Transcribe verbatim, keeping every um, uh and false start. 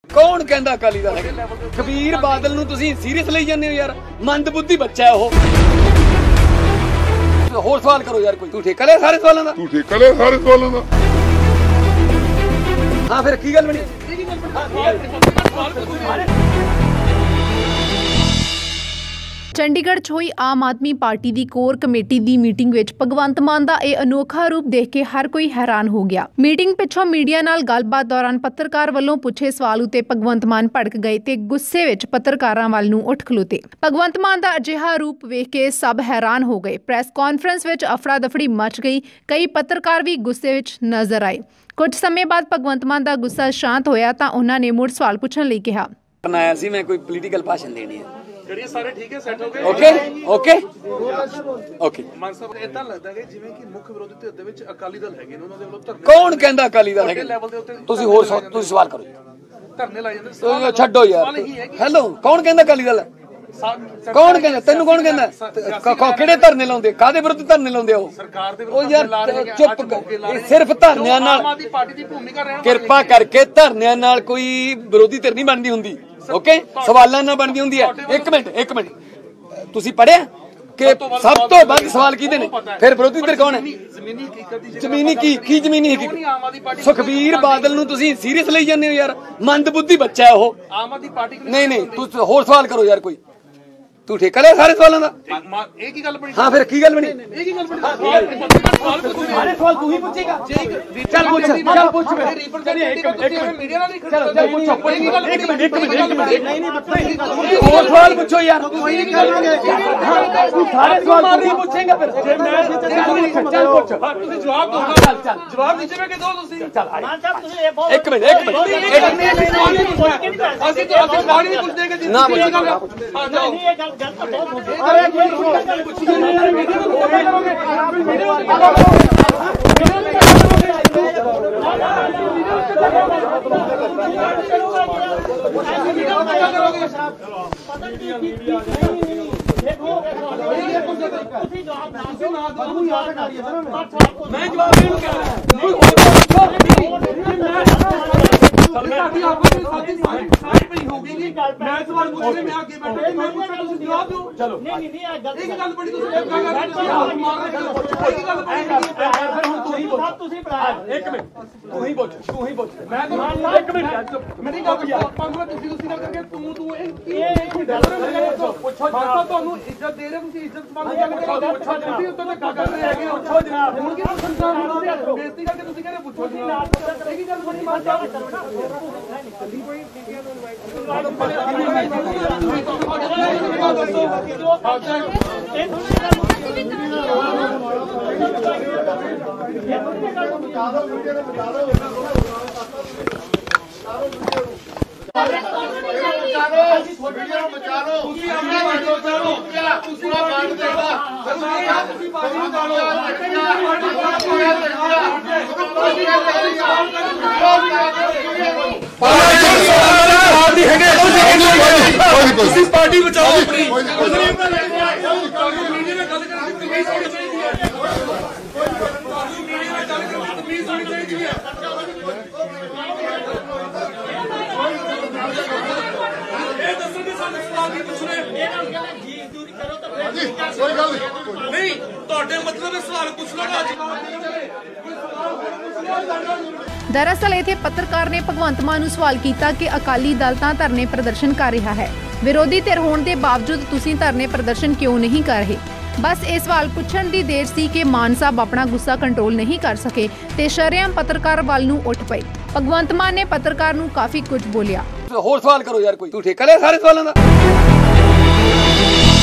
कौन कहंदा अकाली दल है? कबीर बादल नूं तुसीं सीरियस लई जांदे हो यार, मंदबुद्धि बच्चा है वो। होर सवाल करो यार कोई। तू ठेका ले सारे सवालों दा? तू ठेका ले सारे सवालों दा? हां फिर की गल बनी? ਚੰਡੀਗੜ੍ਹ 'ਚ ਹੋਈ ਆਮ ਆਦਮੀ ਪਾਰਟੀ ਦੀ ਕੋਰ ਕਮੇਟੀ ਦੀ ਮੀਟਿੰਗ ਵਿੱਚ ਭਗਵੰਤ ਮਾਨ ਦਾ ਇਹ ਅਨੋਖਾ ਰੂਪ ਦੇਖ ਕੇ ਹਰ ਕੋਈ ਹੈਰਾਨ ਹੋ ਗਿਆ। ਮੀਟਿੰਗ ਪਿੱਛੋਂ ਮੀਡੀਆ ਨਾਲ ਗੱਲਬਾਤ ਦੌਰਾਨ ਪੱਤਰਕਾਰ ਵੱਲੋਂ ਪੁੱਛੇ ਸਵਾਲ ਉਤੇ ਭਗਵੰਤ ਮਾਨ ਭੜਕ ਗਏ ਤੇ ਗੁੱਸੇ ਵਿੱਚ ਪੱਤਰਕਾਰਾਂ ਵੱਲ ਨੂੰ ਉੱਠ ਖਲੋਤੇ। ਭਗਵੰਤ ਮਾਨ ਦਾ ਅਜਿਹਾ ਰੂਪ ਵੇਖ ਕੇ ਸਭ ਹੈਰਾਨ ਹੋ ਗਏ। ਪ੍ਰੈਸ ਕਾਨਫਰੰਸ ਵਿੱਚ ਅਫੜਾ ਦਫੜੀ ਮਚ ਗਈ। ਕਈ ਪੱਤਰਕਾਰ ਵੀ ਗੁੱਸੇ ਵਿੱਚ ਨਜ਼ਰ ਆਏ। ਕੁਝ ਸਮੇਂ ਬਾਅਦ ਭਗਵੰਤ ਮਾਨ ਦਾ ਗੁੱਸਾ ਸ਼ਾਂਤ ਹੋਇਆ ਤਾਂ ਉਹਨਾਂ ਨੇ ਮੁੜ ਸਵਾਲ ਪੁੱਛਣ ਲਈ ਕਿਹਾ। ਬਣਾਇਆ ਸੀ ਮੈਂ ਕੋਈ ਪੋਲੀਟੀਕਲ ਭਾਸ਼ਣ ਦੇਣੀ ਹੈ। ਸਾਰੇ ਠੀਕ ਹੈ, ਸੈੱਟ ਹੋ ਗਏ। Okay okay okay. Mann Sahib ਇਦਾਂ ਲੱਗਦਾ ਹੈ ਜਿਵੇਂ ਕਿ ਮੁੱਖ ਵਿਰੋਧੀ ਧਿਰ ਦੇ ਵਿੱਚ ਅਕਾਲੀ ਦਲ ਹੈਗੇ ਨੇ, ਉਹਨਾਂ ਦੇ ਵੱਲੋਂ ਧਰਨੇ। ਕੌਣ ਕਹਿੰਦਾ ਅਕਾਲੀ ਦਲ ਹੈਗੇ? ਤੁਸੀਂ ਹੋਰ ਤੁਸੀਂ ਸਵਾਲ ਕਰੋ। ਧਰਨੇ ਲਾਏ ਜਾਂਦੇ। ਤੁਸੀਂ ਛੱਡੋ ਯਾਰ। ਹੈਲੋ, ਕੌਣ ਕਹਿੰਦਾ ਅਕਾਲੀ ਦਲ? ਕੌਣ ਕਹਿੰਦਾ? ਤੈਨੂੰ ਕੌਣ ਕਹਿੰਦਾ? ਕਿਹੜੇ ਧਰਨੇ ਲਾਉਂਦੇ? ਕਾਹਦੇ ਵਿਰੁੱਧ ਧਰਨੇ ਲਾਉਂਦੇ ਉਹ? ਸਰਕਾਰ ਦੇ ਉਹ ਯਾਰ ਚੁੱਪ ਕਰ। ਸਿਰਫ ਧਰਨਿਆਂ ਨਾਲ ਆਮ ਆਦਮੀ ਪਾਰਟੀ ਦੀ ਭੂਮਿਕਾ ਰਹਿਣ ਕਿਰਪਾ ਕਰਕੇ ਧਰਨਿਆਂ ਨਾਲ ਕੋਈ ਵਿਰੋਧੀ ਧਿਰ ਨਹੀਂ ਬਣਦੀ ਹੁੰਦੀ। ਓਕੇ, ਸਵਾਲਾਂ ਨਾਲ ਬਣਦੀ ਹੁੰਦੀ ਹੈ। ਇੱਕ ਮਿੰਟ ਇੱਕ ਮਿੰਟ ਤੁਸੀਂ ਪੜ੍ਹਿਆ ਕਿ ਸਭ ਤੋਂ ਵੱਧ ਸਵਾਲ ਕਿਹਦੇ ਨੇ? ਫਿਰ ਵਿਰੋਧੀ ਧਿਰ ਕੌਣ ਹੈ? ਜ਼ਮੀਨੀ ਹਕੀਕਤ ਦੀ ਜ਼ਮੀਨੀ ਕੀ ਕੀ ਜ਼ਮੀਨੀ ਹਕੀਕਤ? ਸੁਖਬੀਰ ਬਾਦਲ ਨੂੰ ਤੁਸੀਂ ਸੀਰੀਅਸ ਲਈ ਜਾਂਦੇ ਹੋ ਯਾਰ, ਮੰਦਬੁੱਧੀ ਬੱਚਾ ਹੈ ਉਹ। ਆਮ ਆਦਮੀ ਪਾਰਟੀ ਨਹੀਂ ਨਹੀਂ, ਤੁਸੀਂ ਹੋਰ ਸਵਾਲ ਕਰੋ ਯਾਰ ਕੋਈ। ਤੂੰ ਠੇਕਾ ਲੈ ਸਾਰੇ ਸਵਾਲਾਂ ਦਾ? ਇਹ ਕੀ ਗੱਲ ਬਣੀ? ਹਾਂ ਫਿਰ ਕੀ ਗੱਲ ਬਣੀ? ਇਹ ਕੀ ਗੱਲ ਬਣੀ? ਸਾਰੇ ਸਵਾਲ ਤੂੰ ਹੀ ਪੁੱਛੇਗਾ। ਚੱਲ ਪੁੱਛ ਚੱਲ ਪੁੱਛ ਮੀਡੀਆ ਨਾਲ ਨਹੀਂ ਖੜਾ। ਚੱਲ ਚੱਲ ਪੁੱਛੋ। ਇਹ ਕੀ ਗੱਲ ਬਣੀ? ਇੱਕ ਮਿੰਟ ਇੱਕ ਮਿੰਟ ਇੱਕ ਮਿੰਟ। ਨਹੀਂ ਨਹੀਂ, ਹੋਰ ਸਵਾਲ ਪੁੱਛੋ ਯਾਰ। ਤੂੰ ਸਾਰੇ ਸਵਾਲ ਤੂੰ ਹੀ ਪੁੱਛੇਗਾ ਫਿਰ। ਜੇ ਮੈਂ ਚੱਲ ਪੁੱਛ। ਤੁਸੀਂ ਜਵਾਬ ਦਿਓ। ਚੱਲ ਚੱਲ ਜਵਾਬ ਨੀਚੇ ਮੈਂ ਕਿ ਦੋ ਤੁਸੀਂ। ਚੱਲ ਮਾਨ ਸਾਹਿਬ ਤੁਸੀਂ ਇਹ ਬਹੁਤ ਇੱਕ ਮਿੰਟ ਇੱਕ ਮਿੰਟ ਅਸੀਂ ਤਾਂ ਅਸੀਂ ਸਵਾਲ ਨਹੀਂ ਪੁੱਛਦੇ ਕਿ ਨਾ ਪੁੱਛ। ਹਾਂ ਜਾਓ। ਇਹ ਗੱਲ ਗੱਲ ਤਾਂ ਬਹੁਤ ਹੋ ਗਈ। ਅਰੇ ਕੋਈ ਪੁੱਛੀ ਨਹੀਂ ਯਾਰ, ਮੀਡੀਆ ਨੂੰ ਬੋਲਿਆ ਕਰੋਗੇ। ਮੈਂ ਜਵਾਬ ਦੇਣ ਨੂੰ ਕਹਿ ਰਿਹਾ। ਸਾਡੀ ਆਪਸ ਵਿੱਚ ਸਾਡੀ ਸਾਈਡ ਪਈ ਹੋਗੀ ਜੀ। ਮੈਂ ਸਵਾਲ ਪੁੱਛ ਰਿਹਾ, ਮੈਂ ਅੱਗੇ ਬੈਠਾ ਮੈਂ ਪੁੱਛਾਂ ਤੁਸੀਂ ਜਵਾਬ ਦਿਓ। ਚਲੋ ਨਹੀਂ ਨਹੀਂ ਇਹ ਗੱਲ ਇਹ ਗੱਲ ਬੜੀ ਤੁਸੀਂ ਇੱਕ ਗੱਲ ਮਾਰ ਰਹੇ ਹੋ। ਇਹ ਗੱਲ ਬੜੀ ਹੁਣ ਤੂੰ ਹੀ ਪੁੱਛ। ਤੁਸੀਂ ਬੁਲਾਇਆ। ਇੱਕ ਮਿੰਟ ਤੂੰ ਹੀ ਪੁੱਛ ਤੂੰ ਹੀ ਪੁੱਛ। ਮੈਂ ਤਾਂ ਇੱਕ ਮਿੰਟ ਮੇਰੀ ਗੱਲ ਪੰਦਰਾਂ ਤੁਸੀਂ ਤੁਸੀਂ ਗੱਲ ਕਰਕੇ ਤੂੰ ਤੂੰ ਇਹ ਇਹ ਗੱਲ ਪੁੱਛੋ। ਮਾਤਾ ਤੁਹਾਨੂੰ ਇੱਜ਼ਤ ਦੇ ਰਹੇ, ਤੁਸੀਂ ਇੱਜ਼ਤ ਮੰਗ ਕੇ ਪੁੱਛੋ। ਤੁਸੀਂ ਉੱਤੇ ਧੱਕਾ ਕਰ ਰਹੇ ਹੈਗੇ। ਪੁੱਛੋ ਜਨਾਬ। ਹੁਣ ਕੀ ਸੰਸਾਰ ਬੇਇੱਜ਼ਤੀ ਕਰਕੇ ਤੁਸੀਂ ਕਹਿੰਦੇ ਪੁੱਛੋ ਜਨਾਬ। ਇਹ ਕੀ ਗੱਲ ਬਣੀ? ਮਾਤਾ ਨਿਕਲਦੀ ਕੋਈ ਮੀਡੀਆ ਨੂੰ पार्टी बचाओ अपनी। नहीं मतलब सवाल पूछ लो ना। ਦਰਅਸਲ ਇੱਥੇ ਪੱਤਰਕਾਰ ਨੇ ਭਗਵੰਤ ਮਾਨ ਨੂੰ ਸਵਾਲ ਕੀਤਾ ਕਿ ਅਕਾਲੀ ਦਲ ਤਾਂ ਧਰਨੇ ਪ੍ਰਦਰਸ਼ਨ ਕਰ ਰਿਹਾ ਹੈ, ਵਿਰੋਧੀ ਧਿਰ ਹੋਣ ਦੇ ਬਾਵਜੂਦ ਤੁਸੀਂ ਧਰਨੇ ਪ੍ਰਦਰਸ਼ਨ ਕਿਉਂ ਨਹੀਂ ਕਰ ਰਹੇ? ਬਸ ਇਹ ਸਵਾਲ ਪੁੱਛਣ ਦੀ ਦੇਰ ਸੀ ਕਿ ਮਾਨ ਸਾਹਿਬ ਆਪਣਾ ਗੁੱਸਾ ਕੰਟਰੋਲ ਨਹੀਂ ਕਰ ਸਕੇ ਤੇ ਸ਼ਰੇਆਮ ਪੱਤਰਕਾਰ ਵੱਲ ਨੂੰ ਉੱਠ ਪਏ। ਭਗਵੰਤ ਮਾਨ ਨੇ ਪੱਤਰਕਾਰ ਨੂੰ ਕਾਫੀ ਕੁਝ ਬੋਲਿਆ। ਹੋਰ ਸਵਾਲ ਕਰੋ ਯਾਰ ਕੋਈ। ਤੂੰ ਠੇਕਾ ਲੈ ਸਾਰੇ ਸਵਾਲਾਂ ਦਾ?